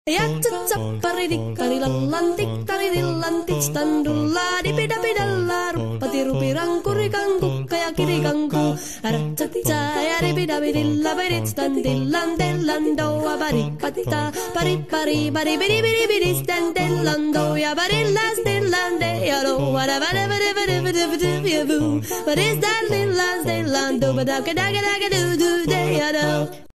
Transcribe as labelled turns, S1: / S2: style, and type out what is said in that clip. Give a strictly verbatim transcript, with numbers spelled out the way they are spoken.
S1: Yatsaparidik karilallantik karidillantik standulla dipidapidalla ruppati rupirang kurikang kukka kirikangku aratsatsa ya dipidapidilla bidit standillan dellando abarik patita pari pari bari biri biri biri standellando ya barilla stillande yaro wada wada wada wada wada wada yabu what is that lillan stillando badaka daga daga do do de yaro.